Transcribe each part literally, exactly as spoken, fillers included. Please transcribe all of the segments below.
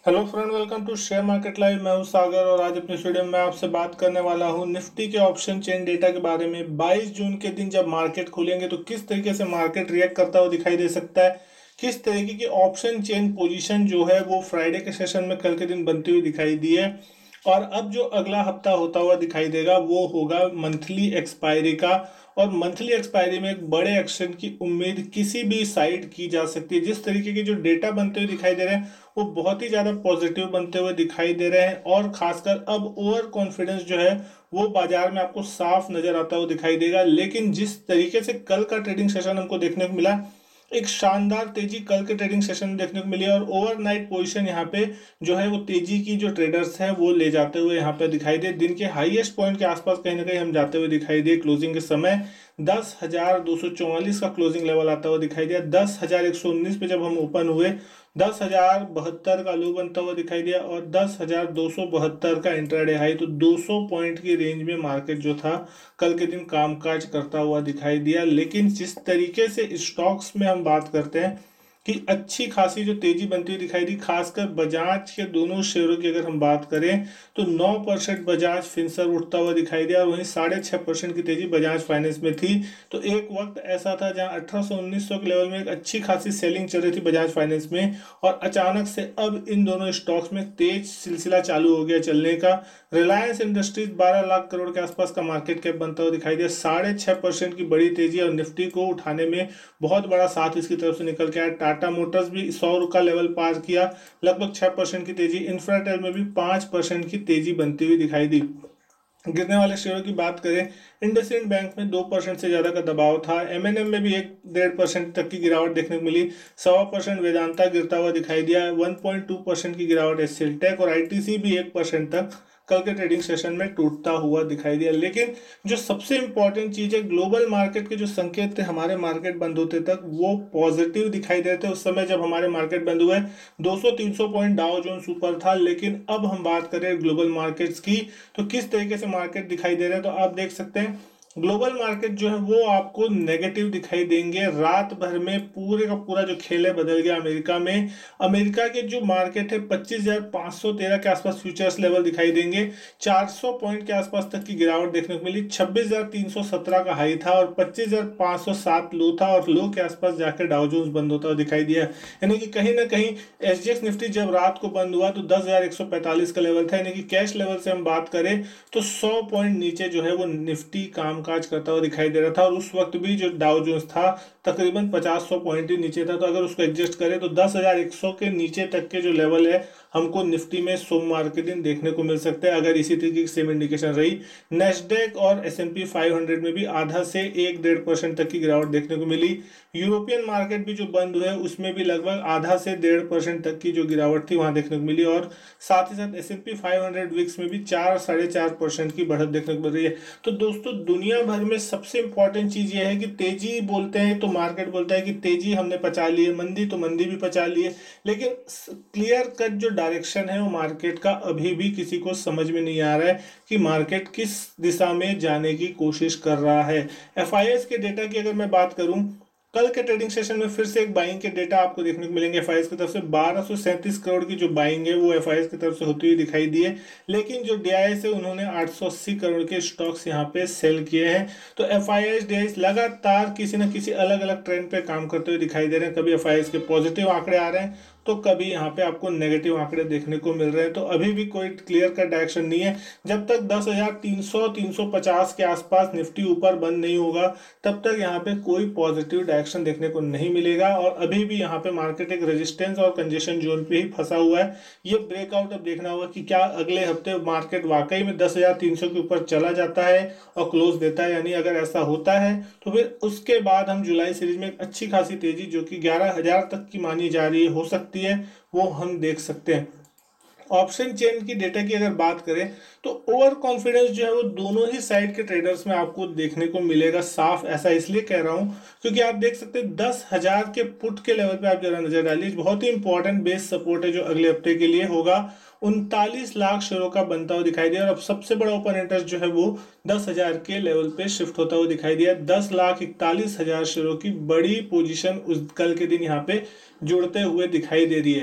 Hello friend, welcome to share market live. मैं हूं सागर और आज अपने वीडियो में मैं आपसे बात करने वाला हूं निफ्टी के ऑप्शन चेन डेटा के बारे में। बाईस जून के दिन जब मार्केट खुलेंगे तो किस तरीके से मार्केट रिएक्ट करता हुआ दिखाई दे सकता है, किस तरीके की ऑप्शन चेन पोजीशन जो है वो फ्राइडे के सेशन में कल के दिन बनती हुई दिखाई दी है। और अब जो अगला हफ्ता होता हुआ दिखाई देगा वो होगा मंथली एक्सपायरी का। और मंथली एक्सपायरी में एक बड़े एक्शन की उम्मीद किसी भी साइड की जा सकती है। जिस तरीके के जो डेटा बनते हुए दिखाई दे रहे हैं वो बहुत ही ज़्यादा पॉजिटिव बनते हुए दिखाई दे रहे हैं। और खासकर अब ओवर कॉन्फिडेंस जो है वो बाजार में आपको साफ नजर आता हुआ दिखाई देगा। लेकिन जिस तरीके से कल का ट्रेडिंग सेशन हमको देखने को मिला, एक शानदार तेजी कल के ट्रेडिंग सेशन में देखने को मिली और ओवरनाइट पोजीशन यहाँ पे जो है वो तेजी की जो ट्रेडर्स हैं वो ले जाते हुए यहाँ पे दिखाई दे। दिन के हाईएस्ट पॉइंट के आसपास कहीं ना कहीं हम जाते हुए दिखाई दिए। क्लोजिंग के समय दस हजार दो सौ चौवालीस का क्लोजिंग लेवल आता हुआ दिखाई दिया। दस हजार एक सौ उन्नीस पे जब हम ओपन हुए दस हजार बहत्तर का लो बनता हुआ दिखाई दिया और दस हजार दो सौ बहत्तर का इंट्राडे हाई। तो दो सौ पॉइंट की रेंज में मार्केट जो था कल के दिन कामकाज करता हुआ दिखाई दिया। लेकिन जिस तरीके से स्टॉक्स में हम बात करते हैं कि अच्छी खासी जो तेजी बनती हुई दिखाई दी, खासकर बजाज के दोनों शेयरों की अगर हम बात करें तो नौ परसेंट बजाज फिनसर उठता हुआ दिखाई दिया और वहीं साढ़े छः परसेंट की तेजी बजाज फाइनेंस में थी। तो एक वक्त ऐसा था जहां अठारह सौ उन्नीस सौ के लेवल में एक अच्छी खासी सेलिंग चल रही थी बजाज फाइनेंस में, और अचानक से अब इन दोनों स्टॉक्स में तेज सिलसिला चालू हो गया चलने का। रिलायंस इंडस्ट्रीज बारह लाख करोड़ के आसपास का मार्केट कैप बनता हुआ दिखाई दिया। साढ़े छः परसेंट की बड़ी तेजी और निफ्टी को उठाने में बहुत बड़ा साथ इसकी तरफ से निकल के आया। टाटा मोटर्स भी सौ का लेवल पार किया, लगभग छह परसेंट की तेजी। इंफ्राटेल में भी पाँच परसेंट की तेजी बनती हुई दिखाई दी। गिरने वाले शेयरों की बात करें, इंडसइंड बैंक में दो परसेंट से ज्यादा का दबाव था। एमएनएम में भी एक डेढ़ परसेंट तक की गिरावट देखने को मिली। सवा परसेंट वेदांता गिरता हुआ दिखाई दिया। वन पॉइंट टू परसेंट की गिरावट एसएल टेक और आईटीसी भी एक परसेंट तक कल के ट्रेडिंग सेशन में टूटता हुआ दिखाई दिया। लेकिन जो सबसे इंपॉर्टेंट चीज है, ग्लोबल मार्केट के जो संकेत थे हमारे मार्केट बंद होते तक वो पॉजिटिव दिखाई दे रहे थे। उस समय जब हमारे मार्केट बंद हुए दो सौ तीन सौ पॉइंट डाउ जोन्स ऊपर था। लेकिन अब हम बात करें ग्लोबल मार्केट्स की तो किस तरीके से मार्केट दिखाई दे रहे हैं, तो आप देख सकते हैं ग्लोबल मार्केट जो है वो आपको नेगेटिव दिखाई देंगे। रात भर में पूरे का पूरा जो खेल है बदल गया अमेरिका में। अमेरिका के जो मार्केट है पच्चीस हजार पाँच सौ तेरह के आसपास फ्यूचर्स लेवल दिखाई देंगे। चार सौ पॉइंट के आसपास तक की गिरावट देखने को मिली। छब्बीस हजार तीन सौ सत्रह का हाई था और पच्चीस हजार पाँच सौ सात लो था और लो के आसपास जाकर डाउ जोन्स बंद होता हुआ दिखाई दिया। यानी कि कहीं ना कहीं एसजीएक्स निफ्टी जब रात को बंद हुआ तो दस हजार एक सौ पैंतालीस का लेवल था। यानी कि कैश लेवल से हम बात करें तो सौ पॉइंट नीचे जो है वो निफ्टी कामकाज करता हुआ दिखाई दे रहा था। और उस वक्त भी जो डाउ जोन्स था तकरीबन पचास सौ पॉइंट ही नीचे था। तो अगर उसको एडजस्ट करें तो दस हजार एक सौ के नीचे तक के जो लेवल है हमको निफ्टी में सोमवार के दिन देखने को मिल सकता है अगर इसी तरीके की सेम इंडिकेशन रही। नेस्डेक और S and P five hundred में भी आधा से एक डेढ़ परसेंट तक की गिरावट देखने को मिली। यूरोपियन मार्केट भी जो बंद हुए उसमें भी लगभग आधा से डेढ़ परसेंट तक की जो गिरावट थी वहां देखने को मिली। और साथ ही साथ S and P five hundred VIX में भी चार साढ़े चार परसेंट की बढ़त देखने को मिल रही है। तो दोस्तों दुनिया भर में सबसे इंपॉर्टेंट चीज ये है कि तेजी बोलते हैं तो मार्केट बोलता है कि तेजी हमने पचा ली है, मंदी तो मंदी भी पचा ली है। लेकिन क्लियर कट जो डायरेक्शन है वो मार्केट का अभी भी किसी को समझ में नहीं आ रहा है कि मार्केट किस दिशा में जाने की कोशिश कर रहा है। एफ आई एस के डेटा की अगर मैं बात करूं, कल के ट्रेडिंग सेशन में फिर से एक बाइंग के डेटा आपको देखने को मिलेंगे। एफआईएस की तरफ से बारह सौ सैंतीस करोड़ की जो बाइंग है वो एफआईएस की तरफ से होती हुई दिखाई दी है। लेकिन जो डीआईएस है उन्होंने आठ सौ अस्सी करोड़ के स्टॉक्स यहाँ पे सेल किए हैं। तो एफआईएस डीआईएस लगातार किसी न किसी अलग अलग ट्रेंड पे काम करते हुए दिखाई दे रहे हैं। कभी एफआईएस के पॉजिटिव आंकड़े आ रहे हैं तो कभी यहाँ पे आपको नेगेटिव आंकड़े देखने को मिल रहे हैं। तो अभी भी कोई क्लियर कट डायरेक्शन नहीं है। जब तक दस हजार तीन सौ तीन सौ पचास के आसपास निफ्टी ऊपर बंद नहीं होगा तब तक यहाँ पे कोई पॉजिटिव डायरेक्शन देखने को नहीं मिलेगा। और अभी भी यहाँ पे मार्केट एक रेजिस्टेंस और कंजेशन जोन पे ही फंसा हुआ है। ये ब्रेकआउट अब देखना होगा कि क्या अगले हफ्ते मार्केट वाकई में दस हजार तीन सौ के ऊपर चला जाता है और क्लोज देता है। यानी अगर ऐसा होता है तो फिर उसके बाद हम जुलाई सीरीज में एक अच्छी खासी तेजी जो कि ग्यारह हजार तक की मानी जा रही है हो सकती है वो हम देख सकते हैं। ऑप्शन चेन की डेटा की अगर बात करें तो ओवर कॉन्फिडेंस जो है वो दोनों ही साइड के ट्रेडर्स में आपको देखने को मिलेगा साफ। ऐसा इसलिए कह रहा हूं क्योंकि आप देख सकते हैं दस हजार के पुट के लेवल पे आप जरा नजर डालिए। बहुत ही इंपॉर्टेंट बेस सपोर्ट है जो अगले हफ्ते के लिए होगा। उनतालीस लाख शेयरों का बनता हुआ दिखाई दिया और अब सबसे बड़ा ओपन इंटरेस्ट जो है वो दस हजार के लेवल पे शिफ्ट होता हुआ दिखाई दिया। दस लाख इकतालीस हजार शेयरों की बड़ी पोजीशन उस कल के दिन यहाँ पे जुड़ते हुए दिखाई दे रही है।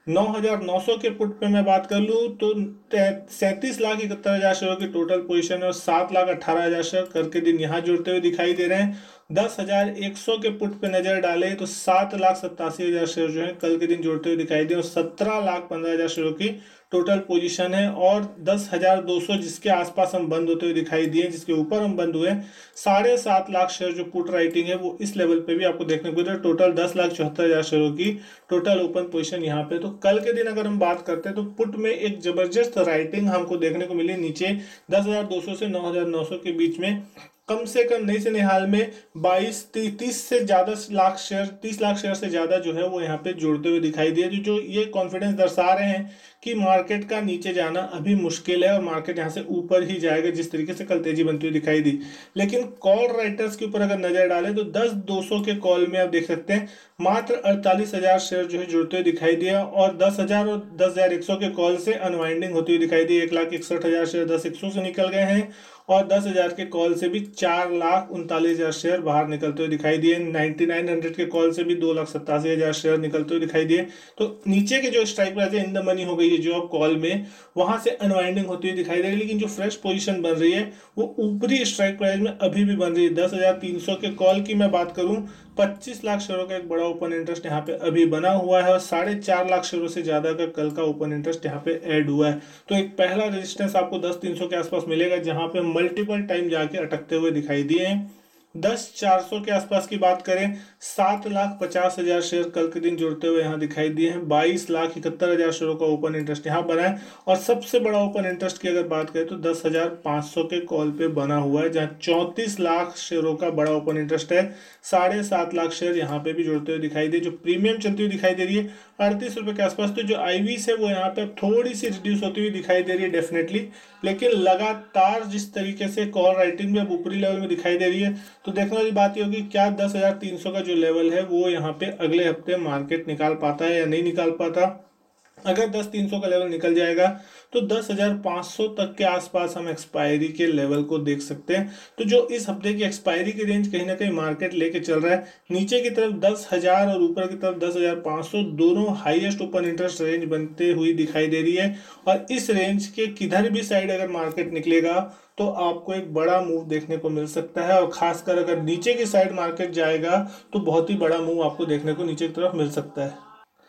नौ हजार नौ सौ के पुट पे मैं बात कर लूँ तो सैंतीस लाख इकहत्तर हजार शेयरों की टोटल पोजीशन है और सात लाख अट्ठारह हजार शेयर कल के दिन यहाँ जुड़ते हुए दिखाई दे रहे हैं। दस हजार एक सौ के पुट पे नजर डाले तो सात लाख सत्तासी हजार शेयर जो है कल के दिन जुड़ते हुए दिखाई दे और सत्रह लाख पंद्रह हजार शेयरों की टोटल पोजीशन है। और दस हजार दो सौ जिसके आसपास हम बंद होते हुए दिखाई दिए, जिसके ऊपर हम बंद हुए, साढ़े सात लाख शेयर जो पुट राइटिंग है वो इस लेवल पे भी आपको देखने को मिल रहा है। टोटल दस लाख चौहत्तर हजार शेयरों की टोटल ओपन पोजीशन यहाँ पे। तो कल के दिन अगर हम बात करते हैं तो पुट में एक जबरदस्त राइटिंग हमको देखने को मिली नीचे दस हजार दो सौ से नौ हजार नौ सौ के बीच में। कम से कम नई से नई हाल में बाईस तीस से ज्यादा लाख शेयर तीस लाख शेयर से ज्यादा जो है वो यहाँ पे जुड़ते हुए दिखाई दिए, जो जो ये कॉन्फिडेंस दर्शा रहे हैं कि मार्केट का नीचे जाना अभी मुश्किल है और मार्केट यहाँ से ऊपर ही जाएगा, जिस तरीके से कल तेजी बनती हुई दिखाई दी। लेकिन कॉल राइटर्स के ऊपर अगर नजर डालें तो दस दो सौ के कॉल में आप देख सकते हैं मात्र अड़तालीस हजार शेयर जो है जुड़ते हुए दिखाई दिया और दस हजार और दस हजार एक सौ के कॉल से अनवाइंडिंग होती हुई दिखाई दी। एक लाख इकसठ हजार शेयर दस एक सौ से निकल गए हैं और दस हजार के कॉल से भी चार लाख उनतालीस हजार शेयर बाहर निकलते हुए दिखाई दिए। नाइन्टी नाइन हंड्रेड के कॉल से भी दो लाख सत्तासी हजार शेयर निकलते हुए दिखाई दिए। तो नीचे के जो स्ट्राइक प्राइस है इन द मनी हो गई है जो अब कॉल में, वहां से अनवाइंडिंग होती हुई दिखाई दे रही है। लेकिन जो फ्रेश पोजीशन बन रही है वो ऊपरी स्ट्राइक प्राइस में अभी भी बन रही है। दस हजार तीन सौ के कॉल की मैं बात करूं, पच्चीस लाख शेयरों का एक बड़ा ओपन इंटरेस्ट यहाँ पे अभी बना हुआ है और साढ़े चार लाख शेयरों से ज्यादा का कल का ओपन इंटरेस्ट यहाँ पे ऐड हुआ है। तो एक पहला रेजिस्टेंस आपको दस तीन सौ के आसपास मिलेगा जहां पे मल्टीपल टाइम जाके अटकते हुए दिखाई दिए हैं। दस चार सौ के आसपास की बात करें, सात लाख पचास हजार शेयर कल के दिन जुड़ते हुए यहाँ दिखाई दिए हैं। बाईस लाख इकहत्तर हजार शेयरों का ओपन इंटरेस्ट यहाँ बना है और सबसे बड़ा ओपन इंटरेस्ट की अगर बात करें तो दस हजार पाँच सौ के कॉल पे बना हुआ है जहाँ चौंतीस लाख शेयरों का बड़ा ओपन इंटरेस्ट है। साढ़े सात लाख शेयर यहाँ पे भी जुड़ते हुए दिखाई दे, जो प्रीमियम चलती हुई दिखाई दे रही है अड़तीस रुपए के आसपास। तो जो आईवीस है वो यहाँ पे थोड़ी सी रिड्यूस होती हुई दिखाई दे रही है डेफिनेटली, लेकिन लगातार जिस तरीके से कॉल राइटिंग भी अब ऊपरी लेवल में दिखाई दे रही है तो देखने वाली बात ये होगी क्या दस हजार तीन सौ का जो लेवल है वो यहाँ पे अगले हफ्ते मार्केट निकाल पाता है या नहीं निकाल पाता। अगर दस तीन सौ का लेवल निकल जाएगा तो दस हजार पाँच सौ तक के आसपास हम एक्सपायरी के लेवल को देख सकते हैं। तो जो इस हफ्ते की एक्सपायरी की रेंज कहीं ना कहीं मार्केट लेके चल रहा है, नीचे की तरफ दस हजार और ऊपर की तरफ दस हजार पाँच सौ दोनों हाईएस्ट ओपन इंटरेस्ट रेंज बनते हुई दिखाई दे रही है। और इस रेंज के किधर भी साइड अगर मार्केट निकलेगा तो आपको एक बड़ा मूव देखने को मिल सकता है और खासकर अगर नीचे की साइड मार्केट जाएगा तो बहुत ही बड़ा मूव आपको देखने को नीचे की तरफ मिल सकता है।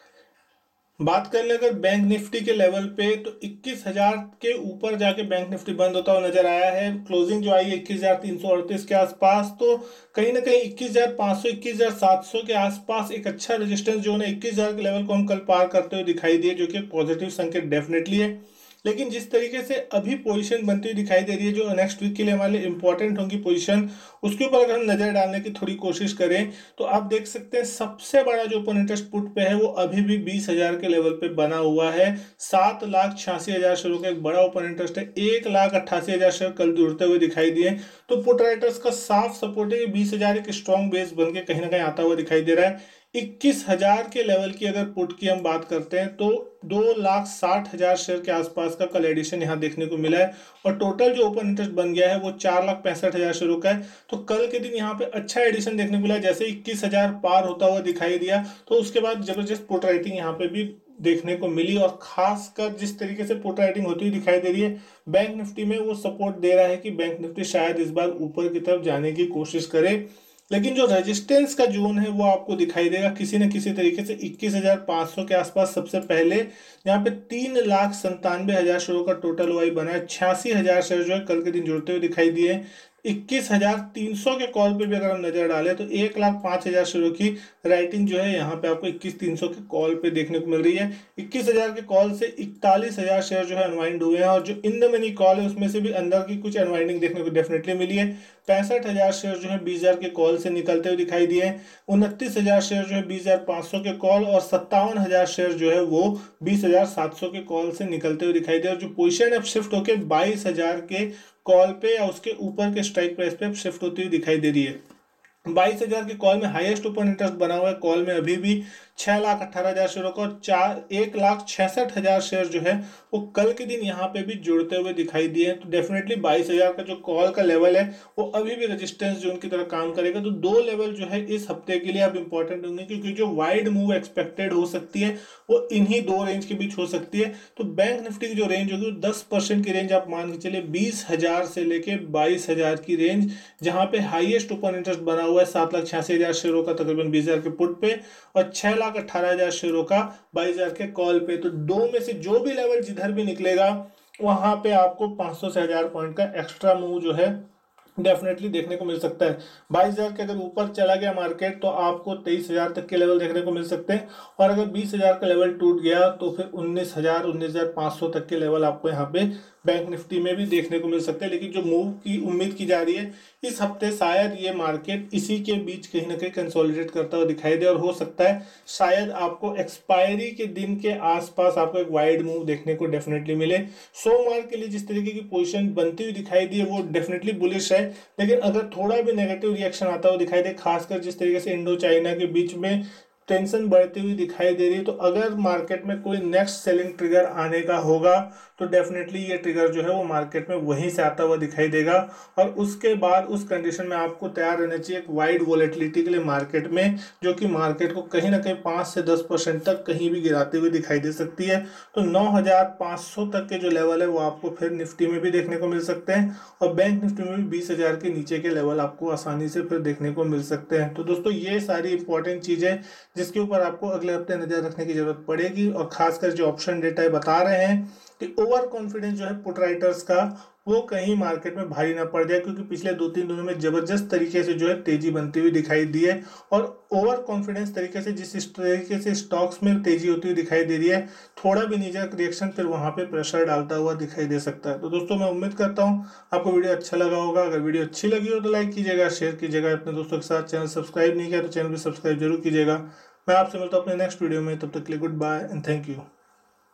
बात कर ले अगर बैंक निफ्टी के लेवल पे तो इक्कीस हजार के ऊपर जाके बैंक निफ्टी बंद होता हुआ नजर आया है। क्लोजिंग जो आई है इक्कीस हजार तीन सौ अड़तीस के आसपास, तो कहीं ना कहीं इक्कीस हजार पाँच सौ इक्कीस हजार सात सौ के आसपास एक अच्छा रेजिस्टेंस जो है इक्कीस हजार के लेवल को हम कल पार करते हुए दिखाई दिए, जो कि एक पॉजिटिव संकेत डेफिनेटली है। लेकिन जिस तरीके से अभी पोजीशन बनती हुई दिखाई दे रही है जो नेक्स्ट वीक के लिए हमारे लिए इंपॉर्टेंट होंगी पोजीशन, उसके ऊपर अगर हम नजर डालने की थोड़ी कोशिश करें तो आप देख सकते हैं सबसे बड़ा जो ओपन इंटरेस्ट पुट पे है वो अभी भी बीस हजार के लेवल पे बना हुआ है। सात लाख छियासी हजार शेयरों का एक बड़ा ओपन इंटरेस्ट है। एक लाख अट्ठासी हजार शेयर कल जुड़ते हुए दिखाई दिए। तो पुट राइटर्स का साफ सपोर्ट है कि बीस हजार एक स्ट्रॉन्ग बेस बन के कहीं ना कहीं आता हुआ दिखाई दे रहा है। इक्कीस हजार के लेवल की अगर पुट की हम बात करते हैं तो दो लाख साठ हजार शेयर के आसपास का कल एडिशन यहाँ देखने को मिला है और टोटल जो ओपन इंटरेस्ट बन गया है वो चार लाख पैंसठ हजार शेयरों का है। तो कल के दिन यहाँ पे अच्छा एडिशन देखने को मिला, जैसे इक्कीस हजार पार होता हुआ दिखाई दिया तो उसके बाद जबरदस्त पुट राइटिंग यहाँ पे भी देखने को मिली और खासकर जिस तरीके से पुट राइटिंग होती हुई दिखाई दे रही है बैंक निफ्टी में, वो सपोर्ट दे रहा है कि बैंक निफ्टी शायद इस बार ऊपर की तरफ जाने की कोशिश करे। लेकिन जो रेजिस्टेंस का जोन है वो आपको दिखाई देगा किसी न किसी तरीके से इक्कीस हजार पाँच सौ के आसपास सबसे पहले, यहाँ पे तीन लाख संतानवे हजार शेयरों का टोटल ओआई बना है। छियासी हजार शेयर जो है कल के दिन जुड़ते हुए दिखाई दिए। इक्कीस हजार तीन सौ के कॉल पे भी अगर हम नजर डालें तो एक लाख पांच हजार शेयरों की राइटिंग जो है यहाँ पे आपको इक्कीस तीन सौ के कॉल पे देखने को मिल रही है। इक्कीस हजार के कॉल से इकतालीस हजार शेयर जो है अनवाइंड हुए हैं और जो इन द मनी कॉल है उसमें से भी अंदर की कुछ अनवाइंडिंग देखने को डेफिनेटली मिली है। पैंसठ हजार शेयर जो है बीस हजार के कॉल से निकलते हुए दिखाई दिए। उनतीस हजार शेयर जो है बीस हजार पाँच सौ के कॉल और सत्तावन हजार शेयर जो है वो बीस हजार सात सौ के कॉल से निकलते हुए दिखाई दिए और जो पोजीशन अब शिफ्ट होकर बाईस हजार के कॉल पे या उसके ऊपर के स्ट्राइक प्राइस पे अब शिफ्ट होती हुई दिखाई दे रही है। बाईस हजार की कॉल में हाईएस्ट ओपन इंटरेस्ट बना हुआ है कॉल में अभी भी छह लाख अट्ठारह हजार शेयरों का, और चार एक लाख छियासठ हजार शेयर जो है वो कल के दिन यहाँ पे भी जुड़ते हुए दिखाई दिए। तो डेफिनेटली बाईस हजार का जो कॉल का लेवल है वो अभी भी रेजिस्टेंस जोन की तरह काम करेगा। तो दो लेवल जो है इस हफ्ते के लिए अब इंपॉर्टेंट होंगे, क्योंकि जो वाइड मूव एक्सपेक्टेड हो सकती है वो इन्हीं दो रेंज के बीच हो सकती है। तो बैंक निफ्टी की जो रेंज होगी वो दस परसेंट की रेंज आप मान के चलिए, बीस हजार से लेके बाईस हजार की रेंज, जहां पे हाईएस्ट ओपन इंटरेस्ट बना हुआ है सात लाख छियासी हजार शेयरों का तकरीबन बीस हजार के पुट पे, और छह लाख अट्ठारह हजार शेयरों का बाईस हजार के कॉल पे। तो दो में से जो भी लेवल जिधर भी निकलेगा वहां पे आपको पांच सौ से हजार पॉइंट का एक्स्ट्रा मूव जो है डेफिनेटली देखने को मिल सकता है। बाईस हजार के अगर ऊपर चला गया मार्केट तो आपको तेईस हजार तक के लेवल देखने को मिल सकते हैं, और अगर बीस हजार का लेवल टूट गया तो फिर उन्नीस हजार उन्नीस हजार पाँच सौ तक के लेवल आपको यहाँ पे बैंक निफ्टी में भी देखने को मिल सकते हैं। लेकिन जो मूव की उम्मीद की जा रही है इस हफ्ते, शायद ये मार्केट इसी के बीच कहीं ना कहीं कंसोलिडेट करता हुआ दिखाई दे, और हो सकता है शायद आपको एक्सपायरी के दिन के आसपास आपको एक वाइड मूव देखने को डेफिनेटली मिले। सोमवार के लिए जिस तरीके की पोजीशन बनती हुई दिखाई दी है वो डेफिनेटली बुलिश है, लेकिन अगर थोड़ा भी नेगेटिव रिएक्शन आता हुआ दिखाई दे, खासकर जिस तरीके से इंडो चाइना के बीच में टेंशन बढ़ती हुई दिखाई दे रही है, तो अगर मार्केट में कोई नेक्स्ट सेलिंग ट्रिगर आने का होगा तो डेफिनेटली ये ट्रिगर जो है वो मार्केट में वहीं से आता हुआ दिखाई देगा, और उसके बाद उस कंडीशन में आपको तैयार रहना चाहिए एक वाइड वॉलेटिलिटी के लिए मार्केट में, जो कि मार्केट को कहीं ना कहीं पाँच से दस परसेंट तक कहीं भी गिराते हुए दिखाई दे सकती है। तो नौ हजार पाँच सौ तक के जो लेवल है वो आपको फिर निफ्टी में भी देखने को मिल सकते हैं, और बैंक निफ्टी में भी बीस हजार के नीचे के लेवल आपको आसानी से फिर देखने को मिल सकते हैं। तो दोस्तों ये सारी इंपॉर्टेंट चीजें जिसके ऊपर आपको अगले हफ्ते नजर रखने की जरूरत पड़ेगी, और खासकर जो ऑप्शन डेटा बता रहे हैं कि ओवर कॉन्फिडेंस जो है पुट राइटर्स का वो कहीं मार्केट में भारी ना पड़ जाए, क्योंकि पिछले दो तीन दिनों में जबरदस्त तरीके से जो है तेजी बनती हुई दिखाई दी है, और ओवर कॉन्फिडेंस तरीके से जिस तरीके से स्टॉक्स में तेजी होती हुई दिखाई दे रही है, थोड़ा भी नीचे रिएक्शन फिर वहां पे प्रेशर डालता हुआ दिखाई दे सकता है। तो दोस्तों मैं उम्मीद करता हूँ आपको वीडियो अच्छा लगा होगा। अगर वीडियो अच्छी लगी हो तो लाइक कीजिएगा, शेयर कीजिएगा अपने दोस्तों के साथ। चैनल सब्सक्राइब नहीं किया तो चैनल भी सब्सक्राइब जरूर कीजिएगा। मैं आपसे मिलता हूँ अपने नेक्स्ट वीडियो में, तब तक के लिए good bye and thank you.